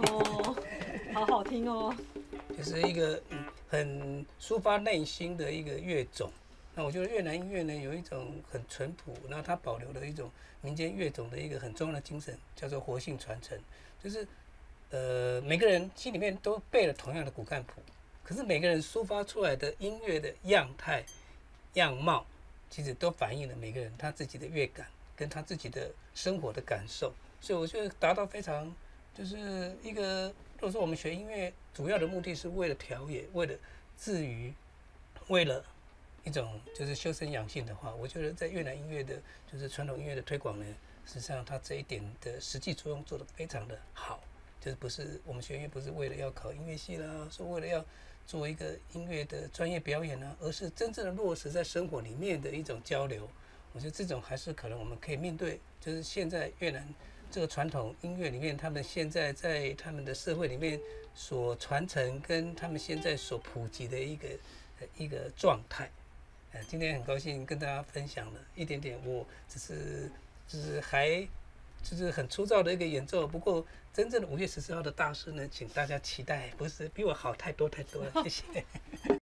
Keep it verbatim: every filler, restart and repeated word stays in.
哦，好好听哦。 就是一个嗯很抒发内心的一个乐种。那我觉得越南音乐呢，有一种很淳朴，然后它保留了一种民间乐种的一个很重要的精神，叫做活性传承。就是呃每个人心里面都背了同样的骨干谱，可是每个人抒发出来的音乐的样态、样貌，其实都反映了每个人他自己的乐感跟他自己的生活的感受。所以我觉得达到非常就是一个，如果说我们学音乐主要的目的是为了调冶、为了治愈、为了一种就是修身养性的话，我觉得在越南音乐的，就是传统音乐的推广呢，实际上它这一点的实际作用做得非常的好。就是不是我们学音乐不是为了要考音乐系啦，说为了要做一个音乐的专业表演啊，而是真正的落实在生活里面的一种交流。我觉得这种还是可能我们可以面对，就是现在越南这个传统音乐里面，他们现在在他们的社会里面所传承跟他们现在所普及的一个一个状态。呃，今天很高兴跟大家分享了一点点，我只是就是还就是很粗糙的一个演奏，不过真正的五月十四号的大师呢，请大家期待，不是比我好太多太多了，谢谢。